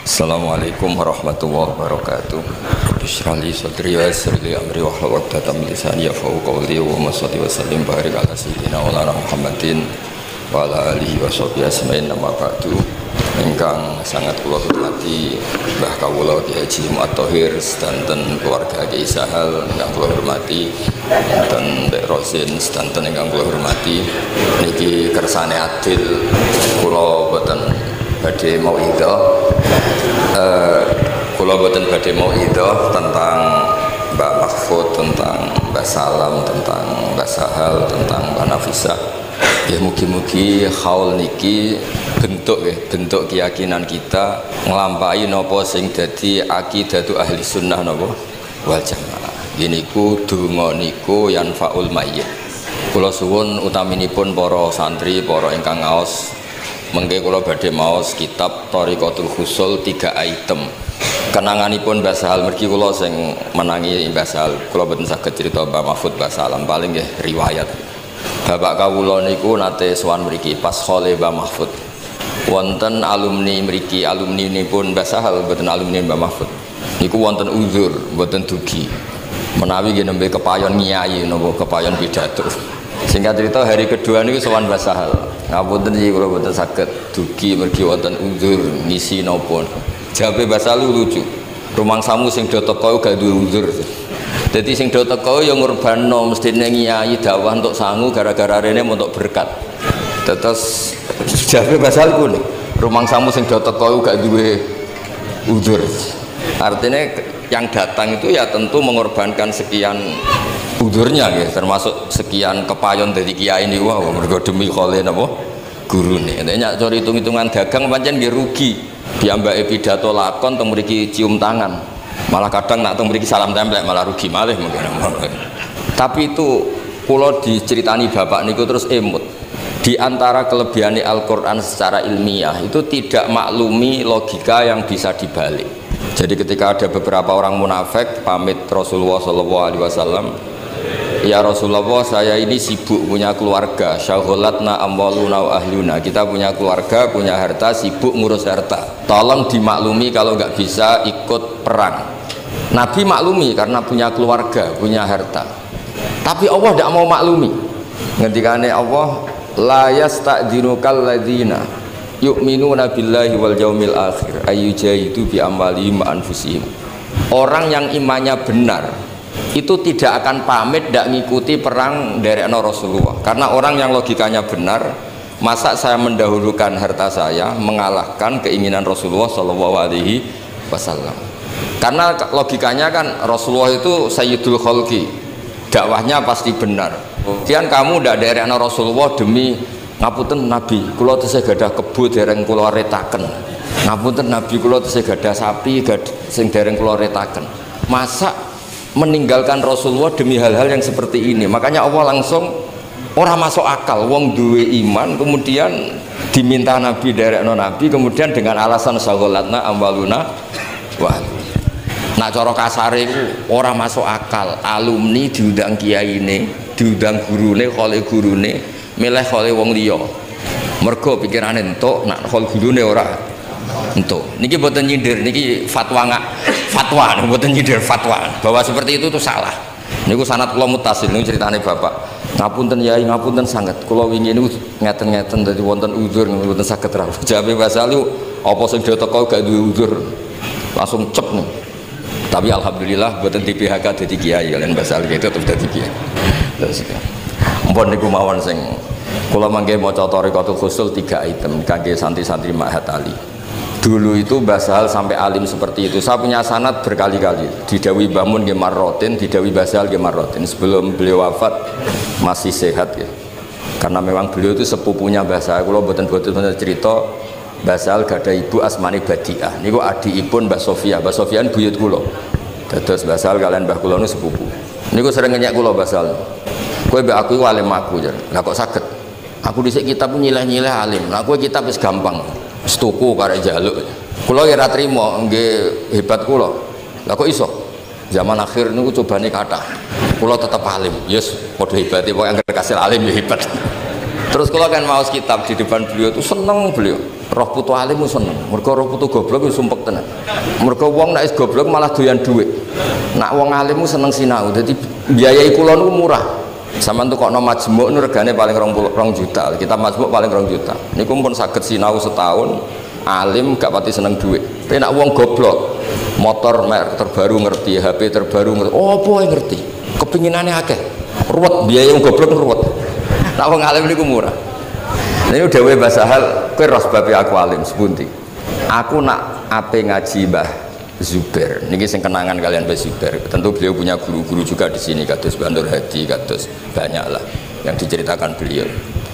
Assalamualaikum warahmatullahi wabarakatuh. Rabbi shrah li sadri wa yassir li amri wahlul 'uqdatam min lisani yafqahu qawli wa shalli wa sallim barik ala sayyidina maulana Muhammadin wa ala alihi wa sahbihi ajmain. Amma ba'du. Ingkang sangat kula hormati Mbah kawula Kyai Haji Muhammad Thohir sedanten keluarga Kyai Sahal ingkang kula hormati, dan Mbak Rosin sedanten ingkang kula hormati. Niki kersane adil kula boten badhe mauidhah, kula boten badhe mauidhah tentang Mbak Mahfud, tentang Mbak Salam, tentang Mbak Sahal, tentang Mbak Nafisah. Ya mugi-mugi haul niki bentuk keyakinan kita nglampahi napa sing dadi akidatu ahli sunnah napa wal jamaah. Niku donga niku yanfaul mayyit. Kula suwun utaminipun para santri, para ingkang ngaos, mengke kula badhe maos kitab Thariqatul Husul 3 item. Kenanganipun Mbah Sahal mergi kula sing menangi Mbah Sahal. Kula boten saged crita Mbah Mahfud Mbah Salam, paling nggih riwayat. Bapak kawula niku nate sowan mriki pas khole Mbah Mahfud. Wonten alumni mriki, alumninipun Mbah Sahal, boten alumni Mbah Mahfud. Niku wonten uzur, boten dugi. Menawi nggih nembe kepayon nyai napa kepayon pidato. Singkat cerita hari kedua niku sowan Mbah Sahal. Ngapunten iki kula boten saged dugi mergi wonten uzur ngisi napa. Jawabe Mbah Sahal lucu. Rumangsamu sing do teko gak duwe uzur. Jadi sing do teko ya ngurbanno mestine nyai dakwah untuk sangu gara-gara rene untuk berkat. Terus jawabe Mbah Sahal ku rumangsamu sing do teko gak duwe uzur. Artinya yang datang itu ya tentu mengorbankan sekian uzurnya ya, termasuk sekian kepayon dari kiai ini. Wah, mergo demi khole napa gurune. Nek cari hitung-hitungan dagang pancen nggih rugi. Piyambake pidato lakon teng mriki cium tangan. Malah kadang nak teng mriki salam templek malah rugi malih mungkin. Tapi itu kula diceritani bapak niku terus emut. Di antara kelebihan Al-Qur'an secara ilmiah itu tidak maklumi logika yang bisa dibalik. Jadi ketika ada beberapa orang munafik pamit Rasulullah SAW, ya Rasulullah, saya ini sibuk punya keluarga, syagholatna amwaluna wa ahluna, kita punya keluarga, punya harta, sibuk ngurus harta, tolong dimaklumi kalau nggak bisa ikut perang. Nabi maklumi karena punya keluarga, punya harta, tapi Allah tidak mau maklumi. Ngendikane Allah, la yasta'dzinukal ladzina yu'minuna billahi wal yaumil akhir ayyujahidu bi amwalihim wa anfusihim. Orang yang imannya benar itu tidak akan pamit, tidak ngikuti perang dari Rasulullah, karena orang yang logikanya benar, masa saya mendahulukan harta saya mengalahkan keinginan Rasulullah SAW. Karena logikanya kan Rasulullah itu sayyidul khalqi, dakwahnya pasti benar. Kemudian kamu tidak dari Rasulullah demi ngapunten Nabi, kula tesih gadah kebo dereng kula retaken. Ngapunten Nabi, kula tesih gadah sapi sing dereng kula retaken. Masa meninggalkan Rasulullah demi hal-hal yang seperti ini? Makanya Allah langsung ora masuk akal wong duwe iman kemudian diminta Nabi derekno Nabi, kemudian dengan alasan sagholatna amwaluna wa. Nah cara kasare iku ora masuk akal. Alumni diundang kiyaine, diundang gurune, khole gurune, milih khole wong liya. Mergo pikirane entuk, nak khol gurune ora entuk. Niki boten nyindir, niki fatwa boten nyindir fatwa bahwa seperti itu tuh salah. Niku sanad kula mutasil, niku ceritane bapak. Ngapunten yai, ngapunten sanget. Kula wingi niku ngeten-ngeten dadi wonten uzur mboten saged rawuh. Jawabe Mbah Sahal, apa sing do teko gak duwe uzur. Langsung cep nih. Tapi alhamdulillah boten di PHK dadi kiai, lan Mbah Sahal itu tetep dadi kiai. Terus mpun niku mawon sing kula mangke maca Thariqatul Husul 3 item kangge santri-santri Ma'had Ali. Dulu itu Mbah Sahal sampai alim seperti itu. Saya punya sanad berkali-kali. Didawi Mbah Mun nggih marrotin, didawi Mbah Sahal nggih marrotin. Sebelum beliau wafat masih sehat ya. Karena memang beliau itu sepupunya Mbah Sahal. Kula boten-boten cerita Mbah Sahal gak ada ibu asmane Badiah. Niku adikipun Mbah Sofia. Mbah Sofian buyut kula. Dados Mbah Sahal kalian Mbah kula niku sepupu. Niku sering ngenyek kula Mbah Sahal. Kowe mbek aku iku alim aku jar. Lah kok saged? Aku dhisik kitab nyileh-nyileh alim. Lah kowe kitab wis gampang. Wis tuku karek njaluk. Kula ora trimo nggih hebat kula. Lah kok iso? Zaman akhir niku cobane kathah. Kula tetep alim. Yes, padha hebate pokoke anggere kasil alim ya hebat. Terus kalau kan maos kitab di depan beliau itu seneng beliau. roh putu alim seneng. Mergo roh putu goblok wis sumpek tenan. Mergo wong nek wis goblok malah doyan dhuwit. Nak wong alim seneng sinau. Dadi biayai kula niku murah. Sampeyan tukokno majmuk niku regane paling 2 juta. Kitab majmuk paling 2 juta. Niku pun saged sinau setahun. Alim gak pati seneng dhuwit. Tapi nak wong goblok, motor merek terbaru ngerti, HP terbaru ngerti. Oh, apa ngerti? Kepinginane akeh. Ruwet biaya wong goblok ruwet. Nak wong alim niku murah. Ini dawuh Mbah Sahal, kowe ros babe aku alim sepundi. Aku nak ape ngaji Mbah Zubair. Niki sing kenangan kalian Mbah Zubair. Tentu beliau punya guru-guru juga di sini, kados Bandur Hadi, kados banyaklah yang diceritakan beliau.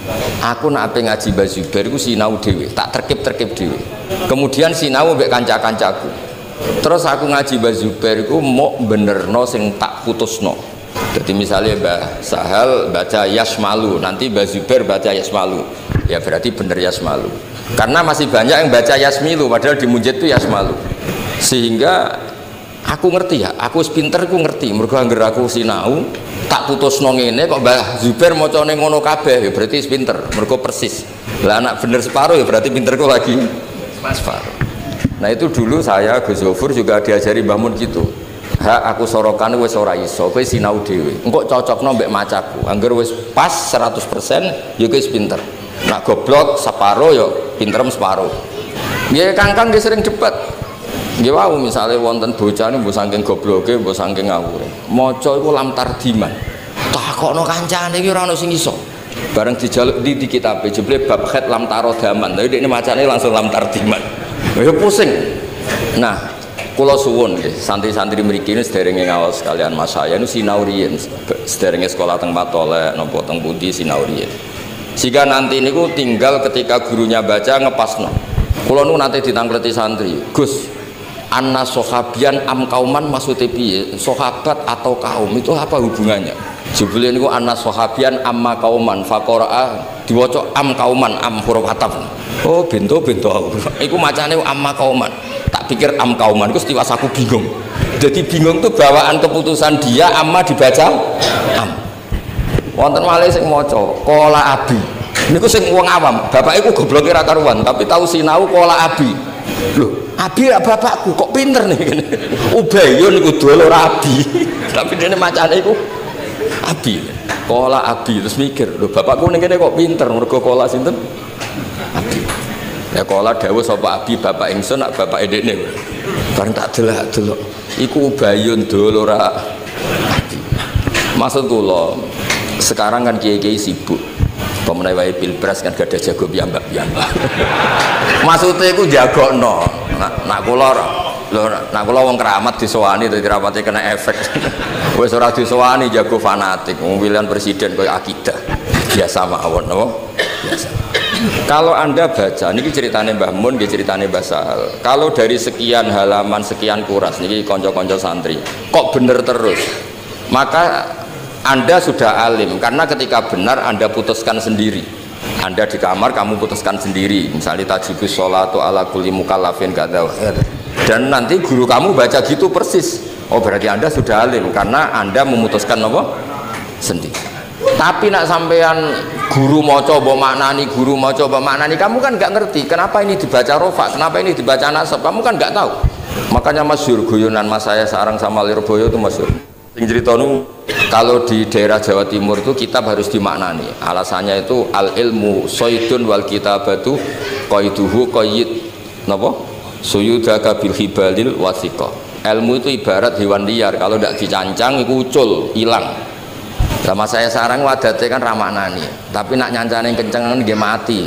Aku nak ape ngaji Mbah Zubair iku sinau dhewe, tak terkip dhewe. Kemudian sinau mbek kanca-kancaku. Terus aku ngaji Mbah Zubair iku mau benerno sing tak putusno. Jadi misalnya Mbah Sahal baca Yasmalu, nanti Mbah Zubair baca Yasmalu. Ya berarti bener Yasmalu. Karena masih banyak yang baca Yasmilu padahal di Munjid itu Yasmalu. Sehingga aku ngerti ya, aku pinter aku ngerti. Mergo anggere aku sinau tak putusno ngene kok Mbah Zubair macane ngono kabeh ya berarti pinter. Mergo persis. Lah anak bener separuh ya berarti pinterku lagi separuh. Nah itu dulu saya Gus Zofur juga diajari Mbah Mun gitu. Hak aku sorokan wis ora iso, kowe sinau dhewe. Engko cocokno mbek macaku. Angger wis pas 100% ya kowe pinter. Nak goblok separo ya pinterem separo. Nggih Kangkang nggih sering debat. Nggih wau misale wonten bocah niku mbok saking gobloke, mbok saking ngawure. Maca iku lam tardiman. Takokno kancane iki ora ono sing iso. Bareng dijaluk di kitabe jebule bab khat lam tarodaman. Tapi dekne macane langsung lam tardiman. Ya pusing. Nah, kula suwun nggih, santri-santri mriki niku sederenge ngaos kalian Mas saya niku sinau riyen, sederenge sekolah teng Matolek napa teng pundi sinau riyen. Jika nanti niku tinggal ketika gurunya baca ngepasno. Kula niku nate ditangkleti santri, Gus, anna sahabian am kauman maksudnya piye? Sahabat atau kaum itu apa hubungannya? Jebule niku anna sahabian amma kauman faqara diwaca am kauman am huruf ataf. Oh, bento-bento aku. Iku macane amma kauman. Tak pikir am kauman iku stiwas aku bingung. Jadi bingung tuh bawaan keputusan dia amma dibaca am. Wonten malih sing maca qala abi. Niku sing wong awam, bapak iku gobloke ra karuan, tapi tahu sinau qala abi. Loh, abi ra bapakku kok pinter nih ngene. Ubayun niku dol ora abi. Tapi dene macane iku abi. Qala abi terus mikir, lho bapakku ning kene kok pinter mergo qala sinten? Abi. Ya qala dawuh sapa abi bapak ingsun nak bapak dekne. Bareng tak delok-delok. Iku ubayun dol ora abi. Maksud kula sekarang kan kiai-kiai sibuk pemenai pilpres kan gak ada jago piyambak-piyambak. Maksudnya itu jagokno nak kula lho nak kula wong keramat disowani dadi rapate kena efek. Wis ora disowani jago fanatik pemilihan presiden koyo akidah biasa mawon napa biasa. Kalau Anda baca niki ceritane Mbah Mun nggih ceritane Mbah Sahal. Kalau dari sekian halaman sekian kuras niki kanca-kanca santri kok bener terus maka Anda sudah alim karena ketika benar Anda putuskan sendiri. Anda di kamar kamu putuskan sendiri. Misalnya tajibus sholatu ala kulli mukallafin kadza. Dan nanti guru kamu baca gitu persis. Oh berarti Anda sudah alim karena Anda memutuskan apa? Sendiri. Tapi nak sampean guru mau coba maknani, guru mau coba maknani, kamu kan nggak ngerti kenapa ini dibaca rofa, kenapa ini dibaca nasab, kamu kan nggak tahu. Makanya masyhur guyonan mas saya Sarang sama Lirboyo itu masyhur. Sing ceritanu kalau di daerah Jawa Timur itu kitab harus dimaknani. Alasannya itu al ilmu soidun wal kitabatu qaiduhu qayyid napa? Suyudaka bil hibalil wasiqah. Ilmu itu ibarat hewan liar, kalau tidak dicancang itu ucul, hilang. Sama saya Sarang wadate kan ramaknani, tapi nak nyancane kenceng nggih mati.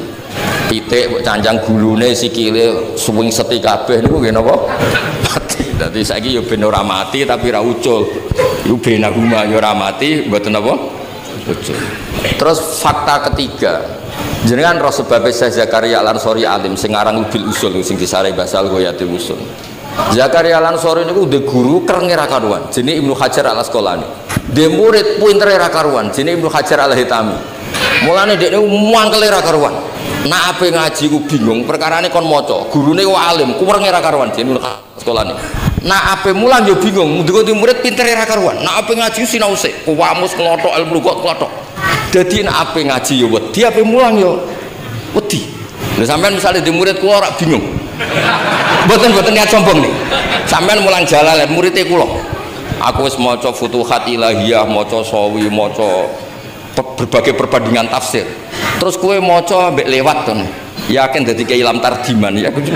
Pitik cancang gulune sikile suwing seti kabeh niku nggih napa? Mati. Dadi saiki ya ben ora mati tapi ra ucul. Iku benahuma ya ora mati mboten apa? Ucul. Terus fakta ketiga. Jenengan roh sebab Syekh Zakaria Al-Ansori alim sing aran Ubil Usul sing disarai basal Ghayatul Usul. Zakaria Al-Ansori niku ndek guru kerenge ra karuan, jenenge Ibnu Hajar Al-Asqalani. Dhe murid pintere ra karuan, jenenge Ibnu Hajar Al-Hitami. Mulane dekne mangkele ra karuan. Nak ape ngaji ku bingung, perkarane kon maca. Gurune ku alim, kurang ra karuan jenenge Ibnu Asqalani. Nak ape mulang yo bingung, ndek murid pintere ra karuan. Nak ape ngaji sinau sik, kuwamus klothok ilmu kok klothok. Dadi nek ape ngaji yo wedi, ape mulang yo wedi. Lha sampean misalnya di murid kula ora bingung. Mboten niat sombong nih. Sampean mulang Jalalan muridé kula. Aku wis maca Futuhat Ilahiyah, maca Sawi, maca berbagai perbandingan tafsir. Terus kowe maca mbek lewat to. Yakin dadi keilam tardiman ya aku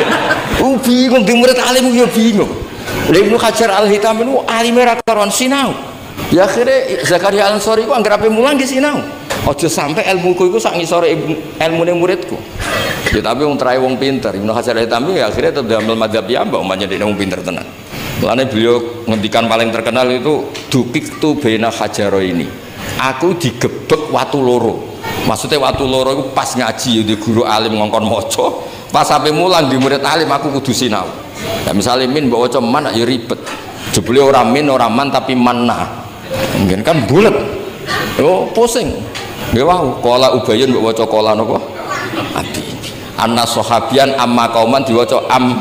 bingung di murid alim yo bingung. Lha Ibnu Hajar Al-Hitami itu alime ra karuan sinau. Ya akhirnya Zakaria Al-Ansari ku anggere ape mulang di sinau. Aja sampai ilmuku iku sak ngisore ilmune muridku. Ya tapi wong trae wong pinter. Ibnu Hajar Al-Hitami ya akhirnya tetep damel madzhab piyambak umpamane dekne wong pinter tenan. Mulane beliau ngendikan paling terkenal itu dukiktu baina hajaro ini. Aku digebek watu loro. Maksudnya watu loro itu pas ngaji di guru alim ngongkon moco. Pas sampai mulang di murid alim aku kudu sinau. Nah, misalnya min mbok waca man ya ribet. Jebule ora min ora man tapi manna. Mungkin kan bulet. Oh, pusing. Nggih wau, qala ubayun mbok waca qala napa? Abi. Anna sahabian amma kauman diwaca am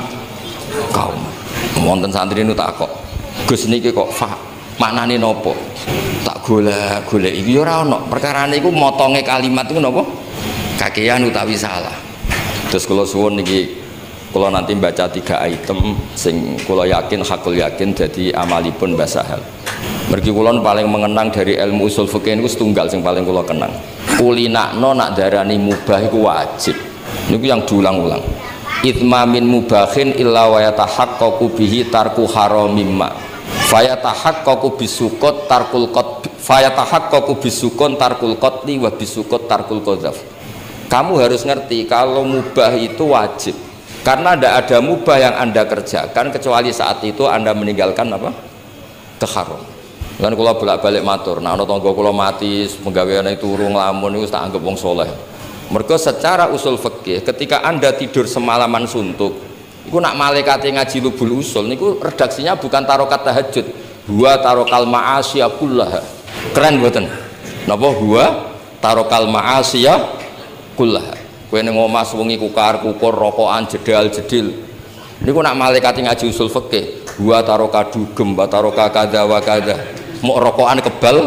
kaum. Wonten santri nu takok. Gus niki kok fa maknane napa? Tak golek iki ya ora ana. Perkarane iku motonge kalimat iku napa? Kakean utawi salah. Terus kula suwun niki kula nanti baca 3 item sing kula yakin hakul yakin dadi amalipun Mbah Sahal. Mergi kula paling mengenang dari ilmu usul fikih niku setunggal sing paling kula kenang. Kulinakno nak darani mubah iku wajib. Niku yang diulang-ulang. Itmamin mubahin illa wa yatahaqqaqu bihi tarku haramimma. Fayatahaqqaqu bisukut tarkul qat fayatahaqqaqu bisukun tarkul qatli wa bisukut tarkul qadzaf. Kamu harus ngerti kalau mubah itu wajib. Karena tidak ada mubah yang Anda kerjakan kecuali saat itu Anda meninggalkan apa? Keharam. Kan kula bolak-balik matur, nah ana tangga kula mati penggaweane turu nglamun niku tak anggap wong saleh. Mergo secara usul fikih ketika Anda tidur semalaman suntuk, iku nak malaikate ngaji lubul usul niku redaksinya bukan tarokat tahajud. Huwa tarokal ma'asyiya kullaha. Keren mboten? Napa huwa tarokal ma'asyiya kullaha. Kowe ning omah wengi kukar-kukur rokokan jedal-jedil. Niku nak malaikate ngaji usul fikih, huwa taroka dugem, taroka kadza wa kadza. Mok rokokan kebal.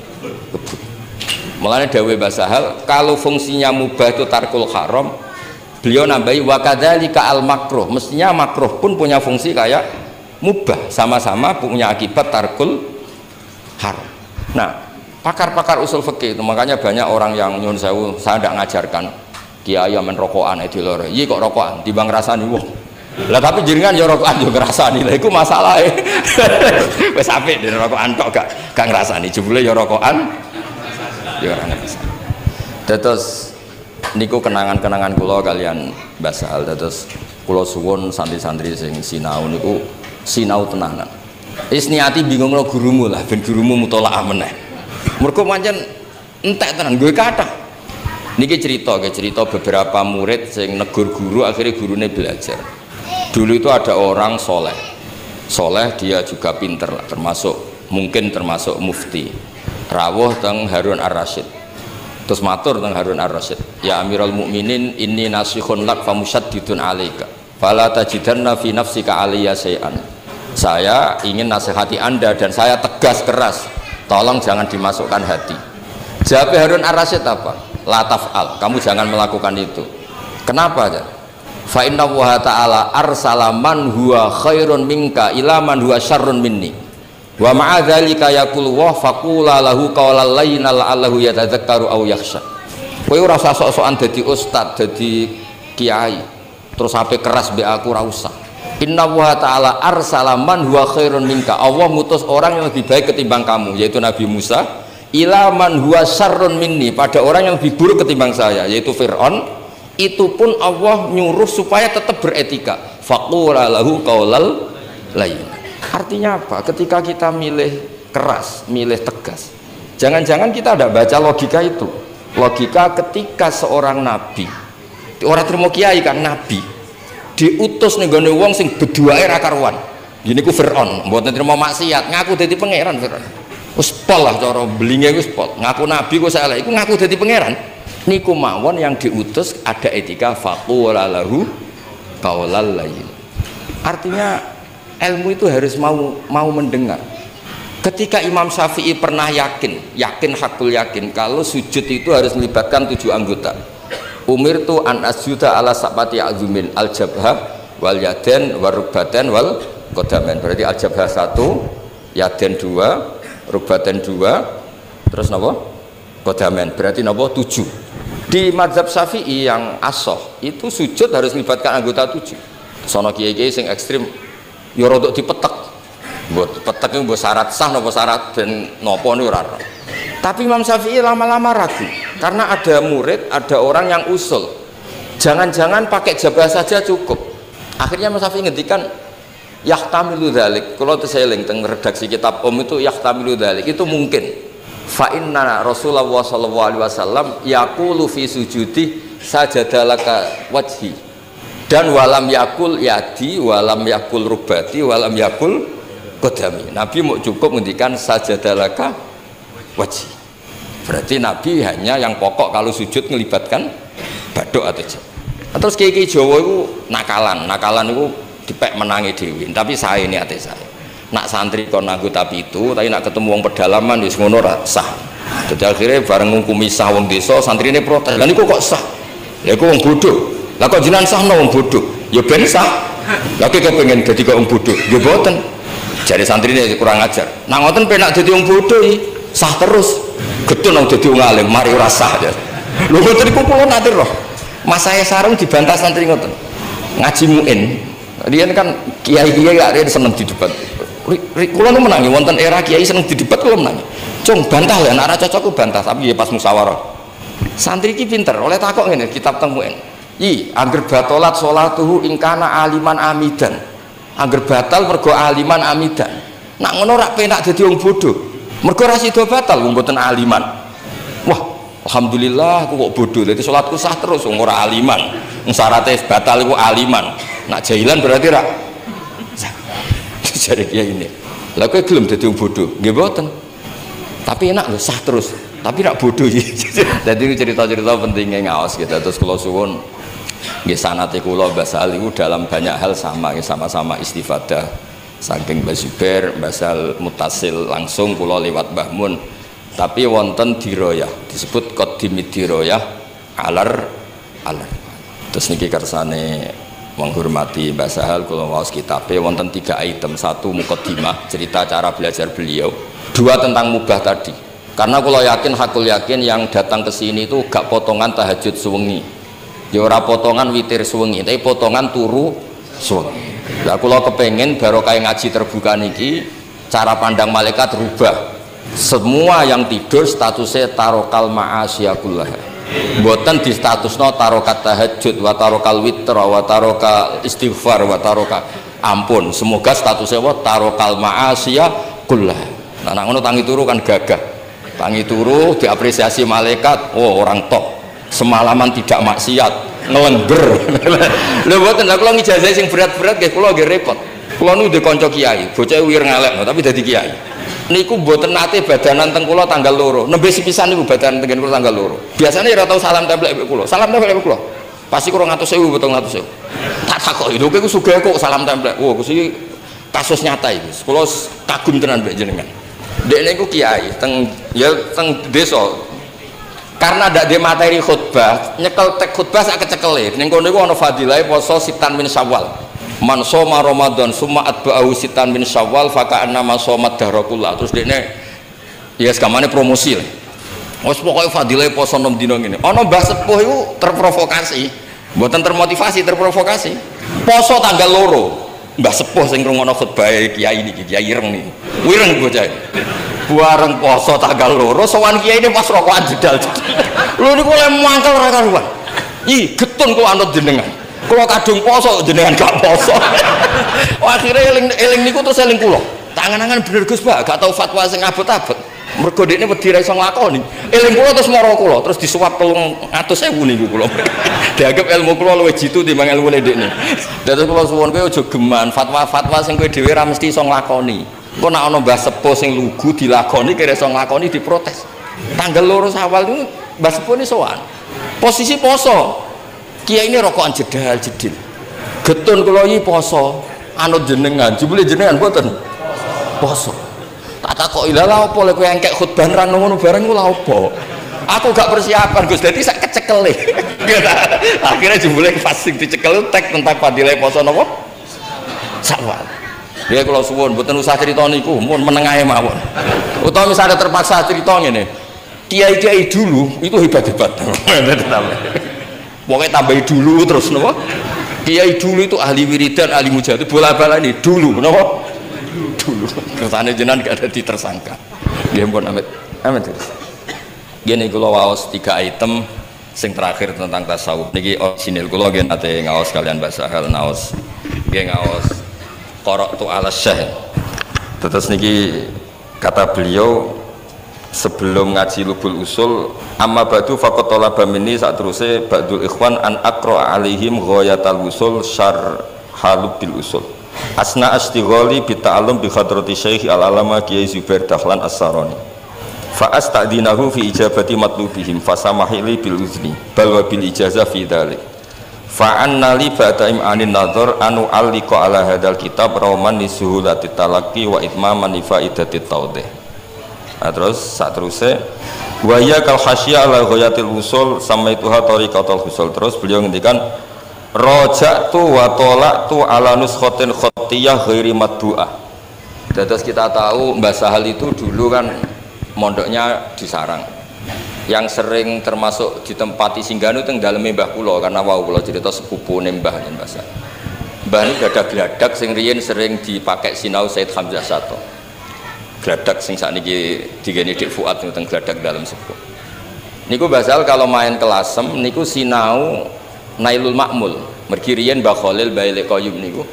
Mulane dawuh Mbah Sahal, kalau fungsinya mubah itu tarkul haram, beliau nambahi wa kadzalika al makruh. Mestinya makruh pun punya fungsi kayak mubah, sama-sama punya akibat tarkul haram. Nah, pakar-pakar usul fikih itu makanya banyak orang yang nyun sewu, saya tidak ngajarkan kiai men rokokan itu lho. Iya kok rokokan timbang rasani wong. Lah tapi jenengan ya rokokan yo ngrasani. Lah iku masalahe. Wis apik den rokokan tok gak ngrasani. Jebule ya rokokan ya ora ngerti. Terus niku kenangan-kenangan kula kalian Mbah Sahal. Terus kula suwun santri-santri sing sinau niku sinau tenanan. Wis niati bingung lo gurumu lah ben gurumu mutolaah meneh. Mergo pancen entek tenan gue kathah. Niki cerita beberapa murid sing negur guru akhirnya gurune belajar. Dulu itu ada orang soleh dia juga pinter lah, mungkin termasuk mufti rawuh teng Harun Ar-Rasyid. Terus matur teng Harun Ar-Rasyid, ya Amirul Mukminin inni nasikhun lak famusyaddidun alaika fala tajidanna fi nafsika alayya syai'an. Saya ingin nasihati Anda dan saya tegas keras, tolong jangan dimasukkan hati. Jawab Harun Ar-Rasyid apa? La taf'al, kamu jangan melakukan itu. Kenapa aja? Fa inna wa ta'ala arsala man huwa khairun minka ila man huwa syarrun minni. Wa ma'a dzalika yaqulu wa faqula lahu qawlan layyinan la'allahu yatadzakkaru aw yakhsha. Kowe ora usah sok-sokan dadi ustad, dadi kiai. Terus sampai keras mbek aku ora usah. Inna wa ta'ala arsala man huwa khairun minka. Allah mutus orang yang lebih baik ketimbang kamu, yaitu Nabi Musa. Ila man huwa syarrun minni, pada orang yang lebih buruk ketimbang saya, yaitu Fir'aun. Itu pun Allah nyuruh supaya tetap beretika. Faqula lahu qaulal layyin. Artinya apa? Ketika kita milih keras, milih tegas, jangan-jangan kita ada baca logika itu. Logika ketika seorang nabi, orang terima kiai kan nabi, diutus nih gone wong sing beduae ra karuan. Gini ku Fir'aun, mboten terima maksiat, ngaku dadi pangeran Fir'aun. Wis pol lah cara belinge wis pol. Ngaku nabi kok salah, iku ngaku dadi pangeran. Niku mawon yang diutus ada etika faqula lahu qaulal layyin. Artinya ilmu itu harus mau mendengar. Ketika Imam Syafi'i pernah yakin hakul yakin kalau sujud itu harus melibatkan 7 anggota. Umirtu an asjuda ala sabati azumin al jabhah wal yaden wal rukbaten wal qadamen. Berarti al jabhah 1, yaden 2, rukbaten 2, terus napa? Qadamen. Berarti napa? 7. Di mazhab Syafi'i yang asoh itu sujud harus melibatkan anggota 7. Sono kiai-kiai sing ekstrim ya rodok dipetek. Mbok petek itu mbok syarat sah napa syarat ben napa niku ora. Tapi Imam Syafi'i lama-lama ragu karena ada murid, ada orang yang usul jangan-jangan pakai jabah saja cukup. Akhirnya Imam Syafi'i ngendikan yahtamilu dzalik. Kalau saya eling teng redaksi kitab itu yahtamilu dzalik itu mungkin. Fa inna Rasulullah sallallahu alaihi wasallam yaqulu fi sujudi sajadalaka wajhi. Dan walam yakul yadi, walam yakul rubati, walam yakul qadami. Nabi mau cukup ngendikan sajadalaka wajib. Berarti Nabi hanya yang pokok kalau sujud melibatkan badok atau jabah. Terus kiai Jawa itu nakalan itu dipek menangi dewi. Tapi saya ini hati saya. Nak santri kon nganggo tapi itu, tapi nak ketemu wong pedalaman wis ngono ra sah. Jadi akhirnya bareng ngukumi sah wong desa, santri ini protes. Lah niku kok sah? Ya iku wong bodoh. Lah kok jenengan sahno wong bodoh? Ya ben sah. Lah kok pengen dadi kok wong bodoh? Ya boten. Jadi santri ini kurang ajar. Nah ngoten penak dadi wong bodoh iki. Sah terus getun nang dadi wong alim mari ora sah ya. Lho ngoten niku kula nate roh. Mas saya sarung dibantah santri ngoten. Ngaji muin. Riyen kan kiai-kiai gak riyen seneng didebat. Kula nu menangi wonten era kiai seneng didebat kula menangi. Cung bantah ya nek ora cocok ku bantah tapi ya pas musyawarah. Santri iki pinter oleh takok ngene kitab teng muin. I angger batolat salatuhu ingkana aliman amidan. Angger batal mergo aliman amidan. Nak ngono rak penak dadi wong bodoh. Mergo ra sida batal wong mboten aliman. Wah, alhamdulillah aku kok bodoh. Dadi salatku sah terus wong ora aliman. Wong syaraté batal iku aliman. Nak jahilan berarti ra. Jare kiai ini. Lah kowe gelem dadi wong bodoh? Nggih mboten. Tapi enak lho sah terus. Tapi rak bodoh iki. Dadi cerita-cerita pentingnya ngaos gitu. Terus kula suwun nggih sanate kula Mbah Sal iku dalam banyak hal sama-sama istifadah saking Mbah Zubair, Mbah Sal mutasil langsung kula liwat Mbah Mun. Tapi wonten diroyah disebut qaddimid diroyah alar. Terus niki kersane menghormati Mbah Sal kula waos kitabe wonten 3 item. 1 muqaddimah cerita cara belajar beliau. 2 tentang mubah tadi. Karena kula yakin hakul yakin yang datang ke sini itu gak potongan tahajud sewengi. Ya ora potongan witir sewengi, tapi potongan turu sewengi. Lah kula kepengin barokah ngaji terbuka niki cara pandang malaikat rubah. Semua yang tidur statusnya tarokal ma'asya kullah. Mboten di statusno tarokat tahajud wa tarokal witr wa tarokal istighfar wa tarokal ampun. Semoga statusnya wa tarokal ma'asya kullah. Nah ngono tangi turu kan gagah. Tangi turu diapresiasi malaikat, oh orang top. Semalaman tidak maksiat, ngelengger. Lha mboten lha kula ngijazah sing berat-berat nggih kula nggih repot. Kula nu ndek kanca kiai, bocah wir ngalek tapi dadi kiai. Niku mboten nate badanan teng kula tanggal 2. Nembe sepisan niku badanan teng kula tanggal 2. Biasane ora tau salam templek mbek kula. Salam templek mbek kula. Pasti 200.000 betul 200.000. Tak takoki lho kowe ku sugih kok salam templek. Wah, kuwi kasus nyata iki. Kula kagum tenan mbek jenengan. Dekne niku kiai teng desa. Karena ndak di materi khutbah, nyekel tek khutbah sak kecekele. Ning kono niku ana fadilah poso sitan min Syawal. Man shoma Ramadan summa atba'ahu sitan min Syawal fa ka'anna ma shomat dahrakullah. Terus dekne ya sekamane promosi. Wes pokoke fadilah poso 6 dina ngene. Ana mbah sepuh iku terprovokasi. Mboten termotivasi, terprovokasi. Poso tanggal 2. Mbah sepuh sing ngrungokno khutbah kiai niki, kiai ireng niki. Wireng bocah. Bareng poso tanggal 2 sowan kiai ini pas rokokan jedal. Lho niku oleh mangkel ora karuan. Ih, getun kok anut jenengan. Kula kadung poso jenengan gak poso. Akhirnya eling niku terus eling kula. Tangan-tangan bener Gus Pak, gak tau fatwa sing abot-abot. Mergo dekne wedi ra iso nglakoni. Eling kula terus mara kula, terus disuwap 300.000 niku kula. Dianggap ilmu kula luwih jitu timbang ilmune dekne. Terus kula suwun kowe aja geman fatwa-fatwa sing kowe dhewe ra mesti iso nglakoni. Kok nek ana mbah sepuh sing lugu dilakoni kira iso nglakoni diprotes. Tanggal 2 Syawal niku mbah sepuh ni sowan. Posisi poso. Kiai ini rokokan jedal-jedil. Getun kula iki poso, anut jenengan, jebule jenengan mboten poso. Tak takoki lha lha opo lek kowe engkek khutbah ra ngono bareng ku lha opo? Aku gak persiapan Gus, dadi sak kecekele. Akhirnya jebule pas sing dicekel tek tentang fadilah poso napa? Syawal. Dia kalau suwun mboten usah crita niku, mun meneng ae mawon. Utawa misalnya terpaksa cerita ngene. Kiai-kiai dulu itu hebat-hebat. Pokoknya tambahi dulu terus napa? Kiai dulu itu ahli wiridan, ahli mujahid, bola-balani dulu napa? Dulu. Kersane jenengan gak ada tersangka. Nggih pun amit. Amit. Gini kula waos 3 item sing terakhir tentang tasawuf niki orisinil kula nggih nate ngaos kalian Mbak Sahal naos nggih ngaos qara'tu ala syekh. Terus niki kata beliau sebelum ngaji lubul usul amma ba'du faqat talaba minni sak teruse ba'dul ikhwan an aqra alaihim ghayatal usul syar halub bil usul asna astighali bi ta'allum bi hadrati syekh al-alama Kiai Zubair Dahlan As-Sarani fa astadinahu fi ijabati matlubihim fasamahili bil uzni bal wa bil ijazah fi dzalik fa annali ba'da imanin nadhar anu alliqa ala hadzal kitab rawman li suhulati talaqi wa itmaman li faidati tawdih. Nah, terus saterusé wa ya kal hasya ala ghayatil usul samaituha tariqatul usul. Terus beliau ngendikan raja'tu wa talaqtu ala nuskhatin khattiyah ghairi matbu'ah. Terus kita tahu Mbah Sahal itu dulu kan mondoknya di Sarang yang sering termasuk ditempati singgah itu yang dalamnya Mbah Kulo karena wau Kulo cerita sepupu Mbah dan Mbah Sahal. Mbah ini gak ada geladak sing riyen sering dipakai sinau Said Hamzah Sato geladak sing saat ini digini Dik Fuad tentang geladak dalam sepuh niku Mbah Sahal kalau main kelasem niku sinau Nailul Ma'mul mergi riyen Mbah Khalil Baile Qayyum niku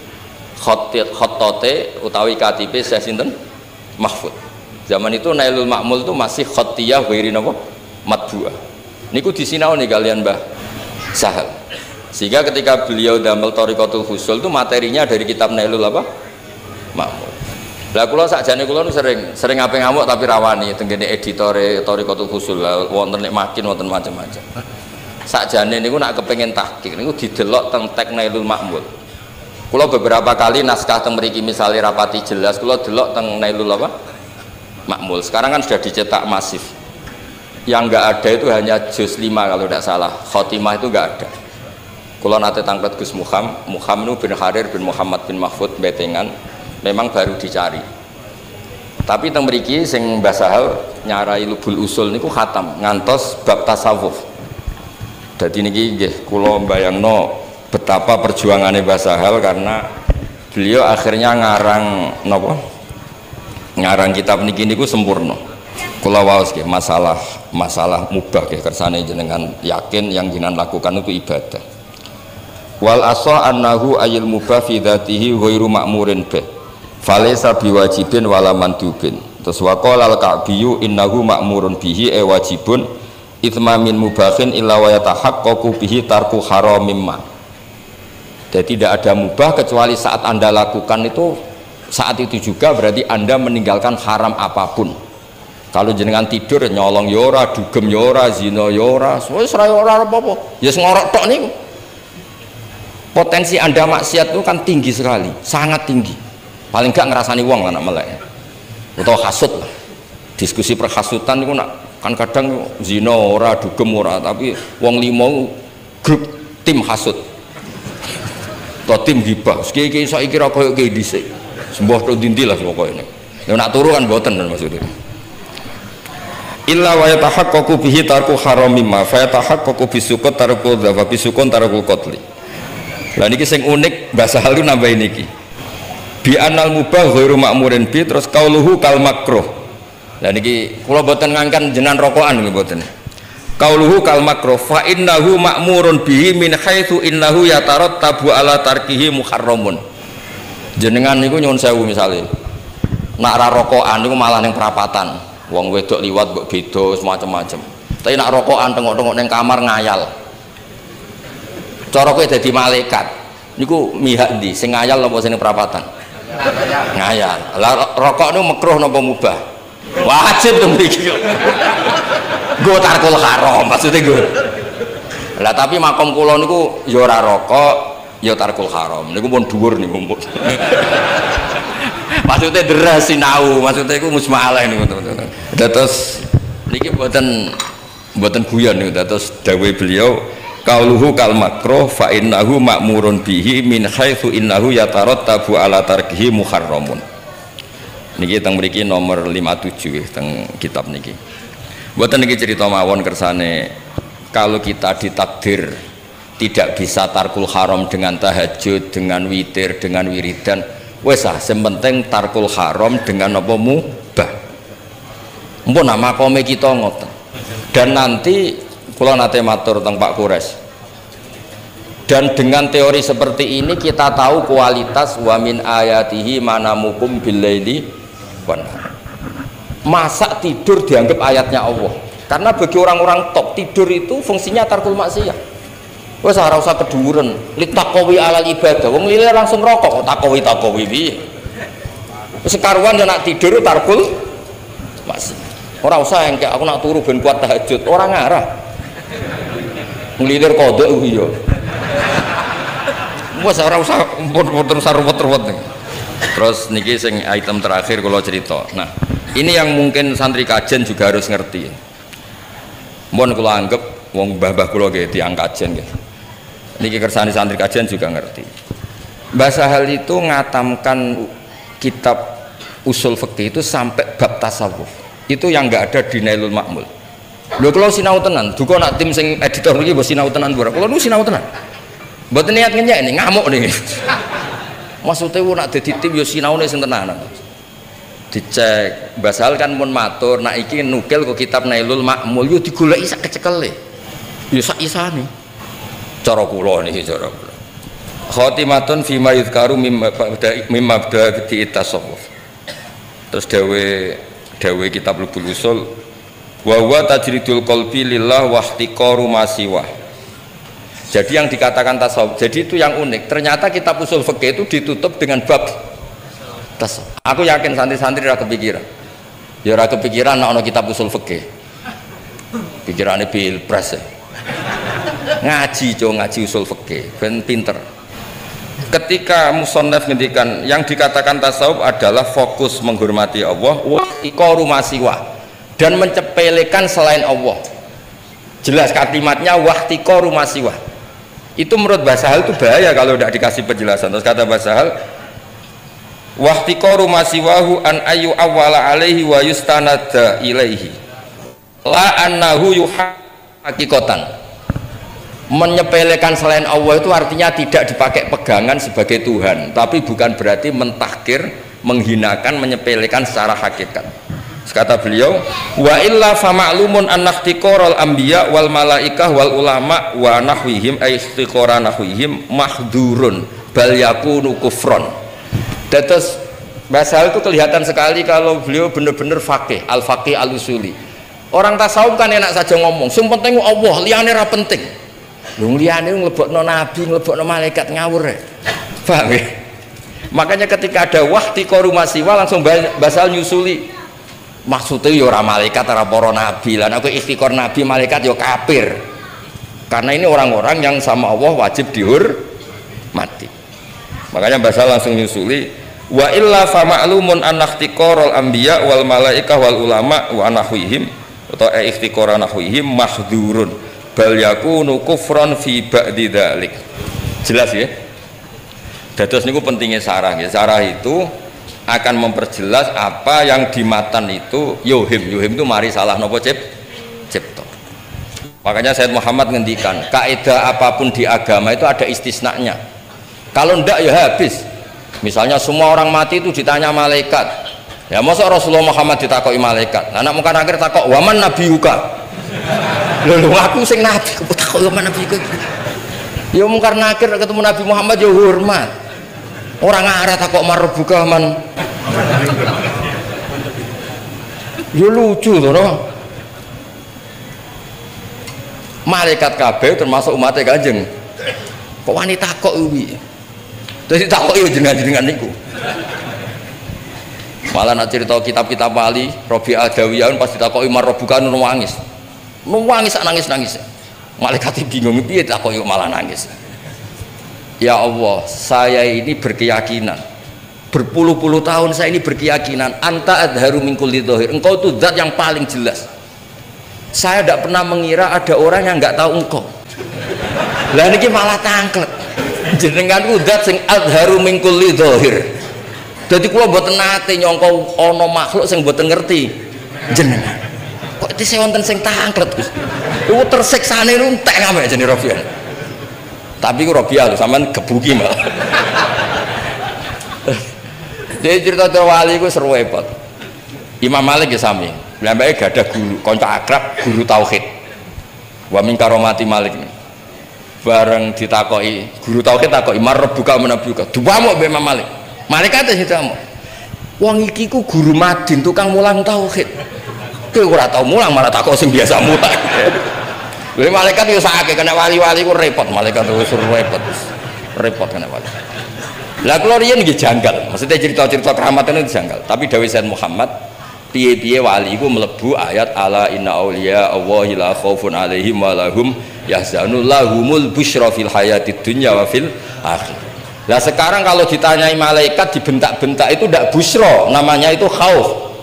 khotote utawi katipe Syekh sinten Mahfud. Zaman itu Nailul Ma'mul itu masih khattiyah ghairi napa matbu'ah. Niku disinau nih kalian Mbah Sahal. Sehingga ketika beliau damel Thariqatul Husul itu materinya dari kitab Nailul apa? Ma'mul. Lah kula sakjane kula sering ape ngamuk tapi rawani tenggene editore Thariqatul Husul wonten nek makin wonten macam-macam. Sakjane niku nak kepengin tahqiq niku didelok teng tek Nailul Ma'mul. Kula beberapa kali naskah teng mriki misale rapati jelas kula delok teng Nailul apa? Makmul. Sekarang kan sudah dicetak masif. Yang enggak ada itu hanya juz 5 kalau tidak salah. Khotimah itu enggak ada. Kula nate tangklet Gus Muham bin Harir bin Muhammad bin Mahfud Betengan memang baru dicari. Tapi teng mriki sing Mbah Sahal nyarai lubul usul niku khatam ngantos bab tasawuf. Dadi niki nggih kula mbayangno betapa perjuangannya Mbah Sahal karena beliau akhirnya ngarang napa? Ngarang kitab niki niku sempurna. Kula waos nggih masalah mubah nggih kersane jenengan yakin yang jenengan lakukan itu ibadah. Wal asa annahu ayil mubah fi dzatihi ghairu ma'murin bih. Falaysa biwajibin wala mandubin. Terus waqala al-Ka'biyyu innahu ma'murun bihi wajibun itsmamin mubahin illa wa yatahaqqaqu bihi tarku haramim ma. Jadi tidak ada mubah kecuali saat Anda lakukan itu saat itu juga berarti Anda meninggalkan haram apapun. Kalau jenengan tidur nyolong yora, dugem yora, zina yora, wis ora ora apa-apa. Ya ngorok tok niku. Potensi Anda maksiat itu kan tinggi sekali, sangat tinggi. Paling gak ngerasani wong lah nak melek. Utawa hasud lah. Diskusi perhasutan niku nak kan kadang zina ora, dugem ora, tapi wong limo grup tim hasud. Atau tim gibah. Iki iso iki ra koyo iki dhisik. Sembuh to dindilah pokoknya ini. Nek nak turu kan mboten maksudnya. Illa wa yatahaqqaqu bihi tarku haramim ma fa yatahaqqaqu bisukut tarku dzafa bisukun tarku qatli. Lah niki sing unik Mbah Sahal ku nambahin niki. Bi anal mubah ghairu ma'murin bi terus qauluhu kal makruh. Lah niki kula mboten ngangkan jenengan rokokan nggih mboten. Qauluhu kal makruh fa innahu ma'murun bihi min haitsu innahu yatarattabu ala tarkihi muharramun. Jenengan niku nyuwun sewu misale nak ra rokokan niku malah ning perapatan wong wedok liwat mbok beda semacam-macam tapi nak rokokan tengok-tengok ning kamar ngayal cara kowe dadi malaikat niku mihak ndi sing ngayal apa sing ning perapatan ngayal lah rokok niku makruh napa mubah wajib to mriki nggo tarkul haram maksudnya nggo lah tapi makom kula niku ya ora rokok ya tarkul haram niku pun dhuwur niku maksudnya deras sinau maksudnya iku musmalah niku teman-teman. Terus niki mboten guyon niku terus dawuh beliau Qauluhu kal makruh fa innahu ma'murun bihi min haitsu innahu yatarattabu ala tarkihi muharramun. Niki teng mriki nomor 57 teng kitab niki. Mboten niki cerita mawon kersane kalau kita ditakdir tidak bisa tarkul haram dengan tahajud, dengan witir, dengan wiridan, wes ah sementing tarkul haram dengan apa mubah. Mpun nama makome kita ngoten. Dan nanti kula nate matur teng Pak Kures. Dan dengan teori seperti ini kita tahu kualitas wa min ayatihi manamukum billaili wan nahar. Masa tidur dianggap ayatnya Allah? Karena bagi orang-orang top tidur itu fungsinya tarkul maksiyah. Wes ora usah keduren, litakowi alal ibadah. Wong lile langsung rokok, takowi piye? Wis karuan yo nak tidur tarkul maksiyah. Ora usah engke aku nak turu ben kuat tahajud, ora ngarah. Nglilir kodok iya. Wes ora usah muter sarwet-ruwet. Terus niki sing item terakhir kalau cerita. Nah, ini yang mungkin santri kajen juga harus ngerti. Mohon kula anggap wong mbah-mbah kula nggih tiyang kajen nggih. Niki kersane santri kajen juga ngerti. Mbah Sahal itu ngatamkan kitab usul fikih itu sampai bab tasawuf. Itu yang enggak ada di Nailul Ma'mul. Lho kula sinau tenan, duka nak tim sing editor iki mbok sinau tenan ora. Kula nu sinau tenan. Mboten niat ngenyek ini ngamuk nih. Maksudnya nak dadi tim yo sinaune sing tenanan. Dicek Mbah Sahal kan mun matur nak iki nukil ke kitab Nailul Ma'mul yo digoleki sak kecekele. Yo sak isane. Cara kula niki cara kula. Khatimatun fi ma yuzkaru mimma ba'di tasawuf. Terus dawe kitab Lubul Usul wa huwa tajridul qalbi lillah wa ihtiqaru ma siwa. Jadi yang dikatakan tasawuf, jadi itu yang unik. Ternyata kitab usul fikih itu ditutup dengan bab tasawuf. Aku yakin santri-santri ora kepikiran. Ya ora kepikiran nek ana kitab usul fikih. Pikirane pilpres. Ngaji ngaji usul fikih, ben pinter. Ketika musannaf ngendikan yang dikatakan tasawuf adalah fokus menghormati Allah wa iqaru masiwa dan mencepelekan selain Allah. Jelas kalimatnya wahtiqaru masiwa. Itu menurut Mbah Sahal itu bahaya kalau tidak dikasih penjelasan. Terus kata Mbah Sahal wahtiqaru masiwahu an ayu awwala alaihi wa yustanada ilaihi la annahu yuhaqiqatan. Menyepelekan selain Allah itu artinya tidak dipakai pegangan sebagai Tuhan, tapi bukan berarti mentahkir, menghinakan, menyepelekan secara hakikat. Kata beliau wa illa fa ma'lumun an ihtiqaral anbiya wal malaikah wal ulama wa nahwihim ay ihtiqara nahwihim mahdurun bal yakunu kufron. Terus Mbah Sahal itu kelihatan sekali kalau beliau benar-benar faqih, al-faqih al-usuli. Orang tasawuf kan enak saja ngomong, sing penting Allah, liyane ra penting. Lho liyane nglebokno nabi, nglebokno malaikat ngawur ya. Paham ya? Makanya ketika ada wahtiqaru masiwa langsung Mbah Sahal nyusuli. Maksudnya ya ora malaikat ora para nabi. Lah nek ikhtiqar nabi malaikat ya kafir. Karena ini orang-orang yang sama Allah wajib dihormati. Makanya Mbah Sahal langsung nyusuli wa illa fa ma'lumun an ihtiqaral anbiya wal malaikah wal ulama wa nahwihim atau ihtiqara nahwihim mahdhurun bal yakunu kufran fi ba'di dzalik. Jelas ya? Dados niku pentingnya sarah ya. Sarah itu akan memperjelas apa yang di matan itu yohim itu mari salah nopo cipto. Makanya Sayyid Muhammad ngendikan kaidah apapun di agama itu ada istisnanya. Kalau ndak ya habis. Misalnya semua orang mati itu ditanya malaikat. Ya masa Rasulullah Muhammad ditakoki malaikat. Anak muka akhir takok waman nabiyuka. Lho aku sing nabi kok takok waman nabiyuka. Ya mungkar nakir ketemu Nabi Muhammad ya hormat. Orang arah takok marbuka man. Ya lucu tuh no? Malaikat kabeh termasuk umat Kanjeng. Kok wanita kok uwi? Terus takok yo jenengan-jenengan niku. Malah nak cerita kitab-kitab wali, Rabi Adawiyah pas ditakoki marbuka nangis. Nangis nangis. Malaikat bingung piye takoki malah nangis. Ya Allah, saya ini berkeyakinan berpuluh-puluh tahun saya ini berkeyakinan anta adharu min kulli dhahir, engkau itu zat yang paling jelas. Saya tidak pernah mengira ada orang yang nggak tahu engkau. Lah niki malah tangklet. Jenengan udat sing adharu min kulli dzahir. Dadi kula mboten nate nyangka ana makhluk sing mboten ngerti jenengan. Kok isih wonten sing tangklet Gus. Iku tersiksane entek ngambek jenenge Rabi'ah. Tapi ku Rabi'ah lho sampean gebuki malah. Dia cerita wali ku seru hebat. Imam Malik ya sami. Mbake gadah guru kanca akrab guru tauhid. Wa min karomati Malik. Bareng ditakoki guru tauhid takoki marbuka menabuka duamuk mbek Imam Malik. Malaikat sing ditamuk. Wong iki ku guru madin tukang mulang tauhid. Kowe ora tau mulang malah takok sing biasa mulang. Lha malaikat yo sakake kena wali-wali ku repot, malaikat wis repot. Repot kena wali. Lah kula riyen nggih janggal, maksudnya cerita-cerita keramat itu janggal. Tapi dawuh Sayyid Muhammad, piye-piye wali iku mlebu ayat ala inna auliya Allahi la khaufun alaihim wa lahum yahzanun lahumul busyra fil hayatid dunya wa fil akhir. Lah sekarang kalau ditanyai malaikat dibentak-bentak itu ndak busyra, namanya itu khauf.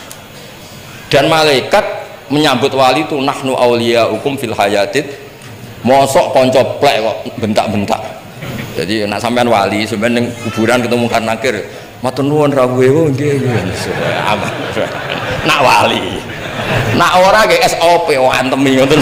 Dan malaikat menyambut wali itu nahnu auliyaukum fil hayatid, mosok kanca plek kok bentak-bentak. Jadi nak sampean wali sampean ning kuburan ketemu kan nakir matur nuwun rawuhe nggih aman. Nak wali nak ora ge SOP antemi ngoten.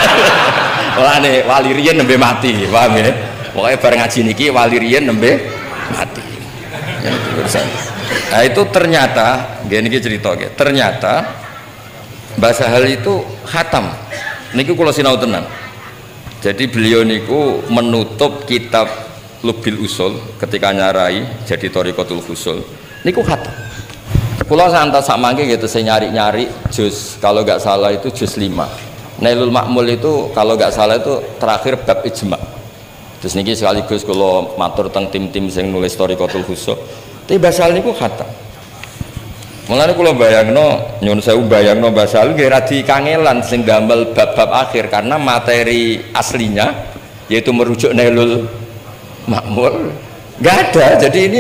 Olane wali riyen nembe mati, paham ya? Pokoke bareng ngaji niki wali riyen nembe mati. Yang urusan. Nah itu ternyata nggih niki cerita nggih. Ternyata Mbah Sahal itu khatam. Niki kula sinau tenan. Jadi beliau niku menutup kitab Lubil Usul ketika nyarai jadi Thariqatul Usul. Niku khatam. Kula santas sak mangke gitu saya nyari-nyari juz kalau nggak salah itu juz 5. Nailul Ma'mul itu kalau nggak salah itu terakhir bab ijma. Terus niki sekaligus kula matur teng tim-tim sing nulis Thariqatul Usul. Tapi Mbah Sahal niku khatam. Mulane kula bayangno nyun sewu bayangno Mbah Sahal nggih radi kangelan sing gamel bab-bab akhir karena materi aslinya yaitu merujuk Nailul Ma'mul nggak ada. Jadi ini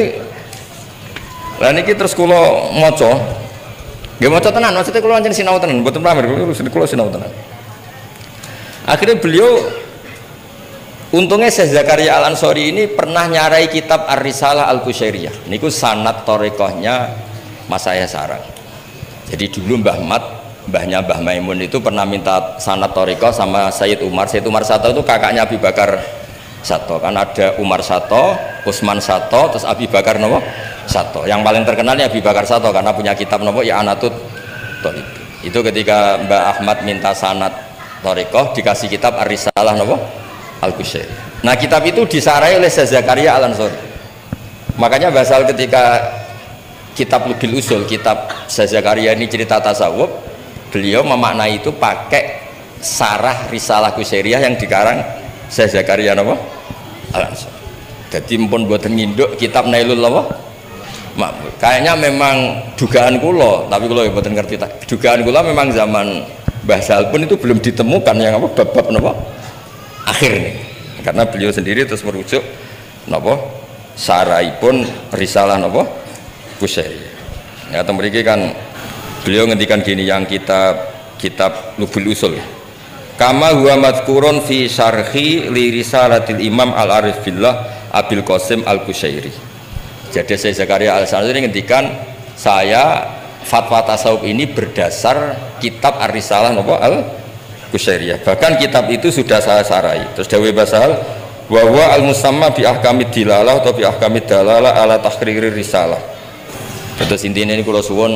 lah niki terus kula maca nggih maca tenan maksudnya kula pancen sinau tenan mboten pamer kula sinau tenan. Akhirnya beliau untungnya Syekh Zakaria Al-Ansori ini pernah nyarai kitab Ar-Risalah Al-Qusyairiyah niku sanad thariqahnya Mas saya sarang. Jadi dulu Mbah Mat, mbahnya Mbah Maimun itu pernah minta sanad thariqah sama Sayyid Umar. Sayyid Umar Sato itu kakaknya Abi Bakar Sato. Kan ada Umar Sato, Utsman Sato, terus Abi Bakar nopo Sato. Yang paling terkenalnya Abi Bakar Sato karena punya kitab nopo I'anatut Thalib. Itu ketika Mbah Ahmad minta sanad thariqah dikasih kitab Ar-Risalah nopo Al-Qusyairiyah. Nah kitab itu disarai oleh Syekh Zakaria Al-Ansori. Makanya Mbah Sahal ketika kitab Lubil Usul, kitab Syekh Zakaria ini cerita tasawuf, beliau memaknai itu pakai sarah Risalah Qusyairiyah yang dikarang Syekh Zakaria napa? Al-Ansori. Jadi mpun buatan nginduk kitab Nailul Ma'mul. Kayaknya memang dugaan kula, tapi kula mboten ngerti. Dugaan kula memang zaman Mbah Sahal pun itu belum ditemukan yang apa bab-bab napa? Akhir nih. Karena beliau sendiri terus merujuk napa? Saraipun Risalah napa? Qusyairiyah. Ya mriki kan beliau ngendikan gini yang kitab Lubul Usul. Kama huwa madhkurun fi syarhi li risalatil Imam Al-Arif Billah Abil Qasim Al-Qusyairi. Jadi Syekh Zakaria Al-Ansori ngendikan saya fatwa tasawuf ini berdasar kitab Ar-Risalah napa Al-Qusyairiyah. Bahkan kitab itu sudah saya sarai. Terus dawuh Mbah Sahal wa huwa al-musamma bi ahkamid dilalah atau bi ahkamid dalalah ala tahqirir risalah. Terus intinya ini kalau suwon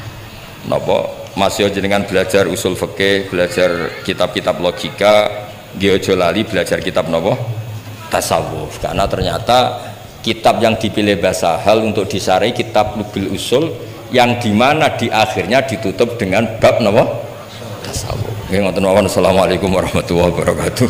napa masih jenengan belajar usul fikih, belajar kitab-kitab logika, aja lali belajar kitab napa tasawuf. Karena ternyata kitab yang dipilih Mbah Sahal untuk disarai kitab Lubil Usul yang dimana di akhirnya ditutup dengan bab napa tasawuf. Nggih ngoten mawon. Assalamualaikum warahmatullahi wabarakatuh.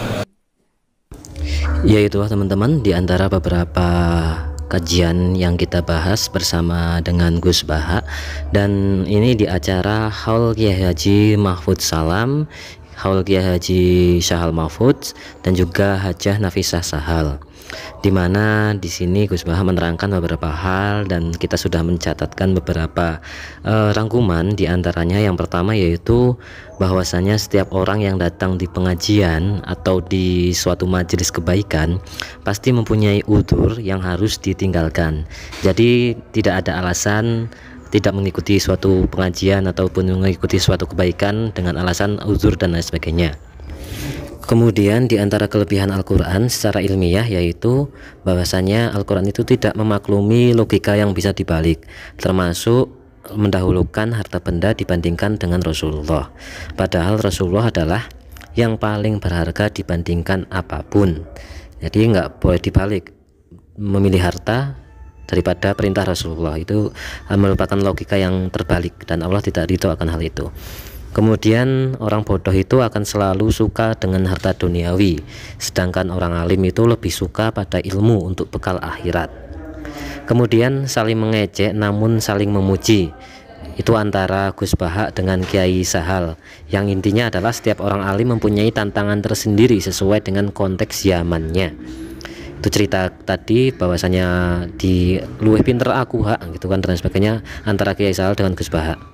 Ya itu teman-teman di antara beberapa kajian yang kita bahas bersama dengan Gus Baha, dan ini di acara Haul Kiai Haji Mahfud Salam, Haul Kiai Haji Syahal Mahfud, dan juga Hajah Nafisah Sahal. Dimana di sini Gus Baha menerangkan beberapa hal dan kita sudah mencatatkan beberapa rangkuman. Diantaranya yang pertama yaitu bahwasanya setiap orang yang datang di pengajian atau di suatu majelis kebaikan pasti mempunyai udzur yang harus ditinggalkan. Jadi tidak ada alasan tidak mengikuti suatu pengajian ataupun mengikuti suatu kebaikan dengan alasan udzur dan lain sebagainya. Kemudian di antara kelebihan Al-Quran secara ilmiah yaitu bahwasanya Al-Quran itu tidak memaklumi logika yang bisa dibalik, termasuk mendahulukan harta benda dibandingkan dengan Rasulullah. Padahal Rasulullah adalah yang paling berharga dibandingkan apapun. Jadi nggak boleh dibalik, memilih harta daripada perintah Rasulullah itu merupakan logika yang terbalik dan Allah tidak ridho akan hal itu. Kemudian orang bodoh itu akan selalu suka dengan harta duniawi, sedangkan orang alim itu lebih suka pada ilmu untuk bekal akhirat. Kemudian saling mengejek namun saling memuji, itu antara Gus Baha dengan Kiai Sahal, yang intinya adalah setiap orang alim mempunyai tantangan tersendiri sesuai dengan konteks zamannya. Itu cerita tadi bahwasanya di luwih pinter aku hak gitu kan dan sebagainya antara Kiai Sahal dengan Gus Baha.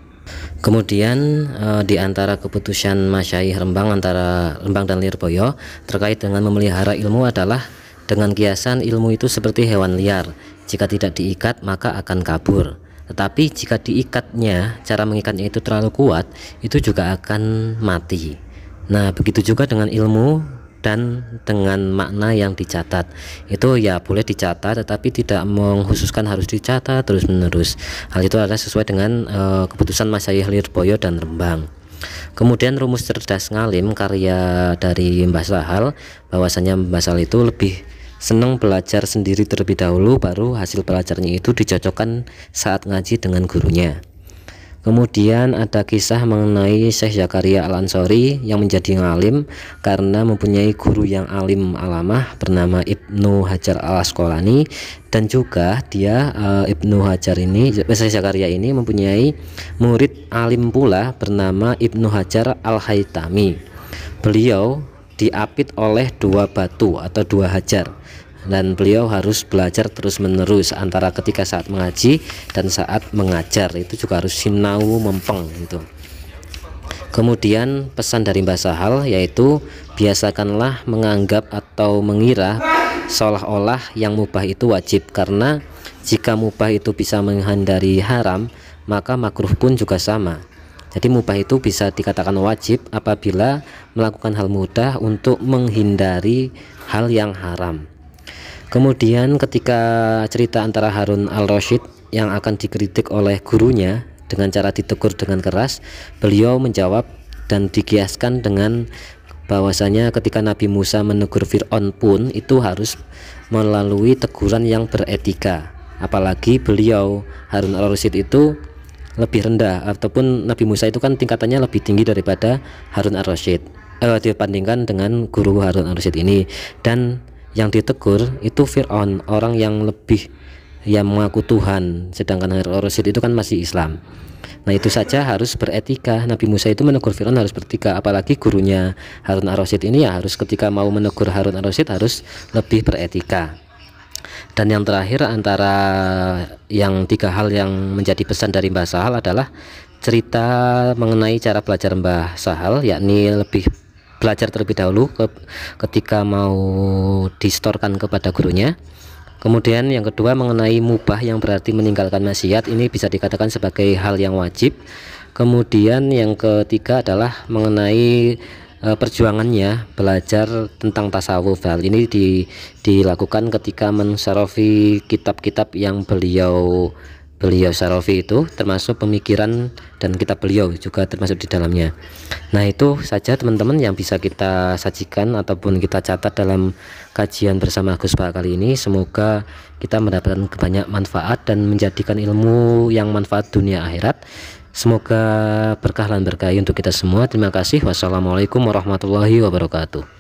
Kemudian di antara keputusan Masyayikh Rembang antara Rembang dan Lirboyo terkait dengan memelihara ilmu adalah dengan kiasan ilmu itu seperti hewan liar, jika tidak diikat maka akan kabur, tetapi jika diikatnya, cara mengikatnya itu terlalu kuat, itu juga akan mati. Nah begitu juga dengan ilmu dan dengan makna yang dicatat, itu ya boleh dicatat tetapi tidak mengkhususkan harus dicatat terus menerus. Hal itu adalah sesuai dengan keputusan Masyayikh Lirboyo dan Rembang. Kemudian rumus cerdas ngalim karya dari Mbah Sahal, bahwasanya Mbah Sahal itu lebih senang belajar sendiri terlebih dahulu, baru hasil belajarnya itu dicocokkan saat ngaji dengan gurunya. Kemudian ada kisah mengenai Syekh Zakaria Al-Ansori yang menjadi ngalim karena mempunyai guru yang alim alamah bernama Ibnu Hajar Al-Asqalani, dan juga dia Ibnu Hajar ini, Syekh Zakaria ini mempunyai murid alim pula bernama Ibnu Hajar Al-Haytami. Beliau diapit oleh dua batu atau dua hajar, dan beliau harus belajar terus menerus antara ketika saat mengaji dan saat mengajar, itu juga harus sinau mempeng gitu. Kemudian pesan dari Mbah Sahal yaitu biasakanlah menganggap atau mengira seolah-olah yang mubah itu wajib, karena jika mubah itu bisa menghindari haram maka makruh pun juga sama. Jadi mubah itu bisa dikatakan wajib apabila melakukan hal mudah untuk menghindari hal yang haram. Kemudian ketika cerita antara Harun Al-Rasyid yang akan dikritik oleh gurunya dengan cara ditegur dengan keras, beliau menjawab dan dikiaskan dengan bahwasanya ketika Nabi Musa menegur Fir'aun pun itu harus melalui teguran yang beretika, apalagi beliau Harun Al-Rasyid itu lebih rendah, ataupun Nabi Musa itu kan tingkatannya lebih tinggi daripada Harun Al-Rasyid dibandingkan dengan guru Harun Al-Rasyid ini. Dan yang ditegur itu Fir'aun, orang yang lebih yang mengaku Tuhan, sedangkan Harun Al-Rasyid itu kan masih Islam. Nah itu saja harus beretika. Nabi Musa itu menegur Fir'aun harus beretika, apalagi gurunya Harun Al-Rasyid ini ya harus ketika mau menegur Harun Al-Rasyid harus lebih beretika. Dan yang terakhir antara yang tiga hal yang menjadi pesan dari Mbah Sahal adalah cerita mengenai cara belajar Mbah Sahal, yakni lebih belajar terlebih dahulu ketika mau distorkan kepada gurunya. Kemudian yang kedua mengenai mubah yang berarti meninggalkan maksiat, ini bisa dikatakan sebagai hal yang wajib. Kemudian yang ketiga adalah mengenai perjuangannya belajar tentang tasawuf. Hal ini dilakukan ketika mensyarafi kitab-kitab yang beliau syarafi, itu termasuk pemikiran dan kitab beliau juga termasuk di dalamnya. Nah itu saja teman-teman yang bisa kita sajikan ataupun kita catat dalam kajian bersama Gus Baha kali ini. Semoga kita mendapatkan banyak manfaat dan menjadikan ilmu yang manfaat dunia akhirat. Semoga berkah dan berkahi untuk kita semua. Terima kasih. Wassalamualaikum warahmatullahi wabarakatuh.